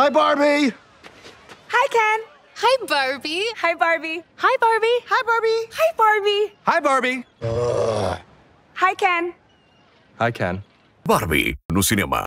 Hi, Barbie! Hi, Ken. Hi, Barbie. Hi, Barbie. Hi, Barbie. Hi, Barbie. Hi, Barbie. Hi, Barbie! Hi, Ken. Hi, Ken. Barbie no cinema.